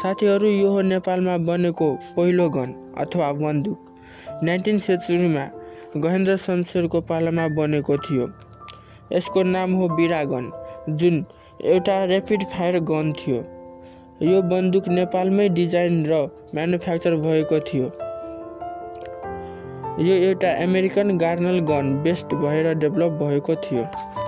साथीहरू, यो हो नेपालमा बनेको पहिलो गन अथवा बन्दुक। 19 सेन्चुरीमा गहेन्द्र शमशेरको पालामा बनेको थियो। यसको नाम हो बिरा गन, जुन एउटा ऱ्यापिड फायर गन थियो। यो बन्दुक नेपालमै डिजाइन र म्यानुफ्याक्चर भएको थियो। यो एउटा अमेरिकन गार्नल गन बेस्ड भएर डेभलप भएको थियो।